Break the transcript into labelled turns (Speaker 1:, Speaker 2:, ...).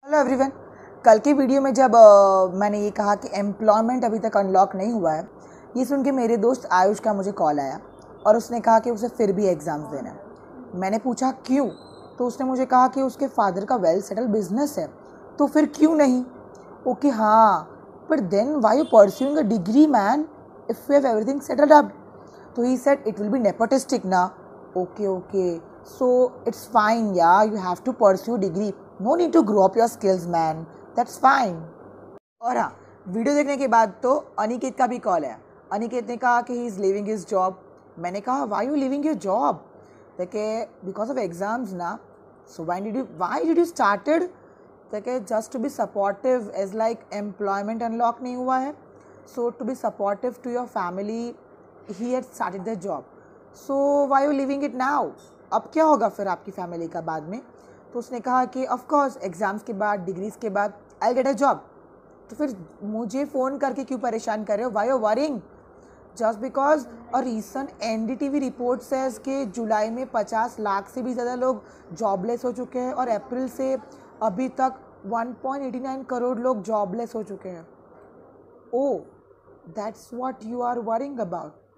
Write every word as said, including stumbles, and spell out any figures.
Speaker 1: Hello everyone. कल की video में जब uh, मैंने ये कहा कि एम्प्लॉयमेंट अभी तक अनलॉक नहीं हुआ है, ये सुन के मेरे दोस्त आयुष का मुझे कॉल आया और उसने कहा कि उसे फिर भी एग्ज़ाम्स देना है। मैंने पूछा क्यों, तो उसने मुझे कहा कि उसके फादर का वेल सेटल बिजनेस है, तो फिर क्यों नहीं। ओके हाँ, but then why you pursuing a degree man if you have everything settled up. तो he said it will be nepotistic ना। Okay okay, so it's fine या you have to pursue degree, no need to grow up your skills man, that's fine. और हाँ, video देखने के बाद तो अनिकेत का भी कॉल है। अनिकेत ने कहा कि he is living his job. मैंने कहा why you living your job? देखे बिकॉज ऑफ एग्जाम्स ना। So why did you why did you started? देखे just to be supportive as like employment unlock नहीं हुआ है, so to be supportive to your family he had started the job. So why you living it now? अब क्या होगा फिर आपकी family का बाद में? तो उसने कहा कि ऑफ कोर्स एग्ज़ाम्स के बाद, डिग्रीज के बाद आई गेट अ जॉब। तो फिर मुझे फ़ोन करके क्यों परेशान कर रहे हो? Why you worrying? Just because a recent N D T V report says कि जुलाई में पचास लाख से भी ज़्यादा लोग जॉबलेस हो चुके हैं और अप्रैल से अभी तक one point eighty nine crore लोग जॉबलेस हो चुके हैं। Oh that's what you are worrying about.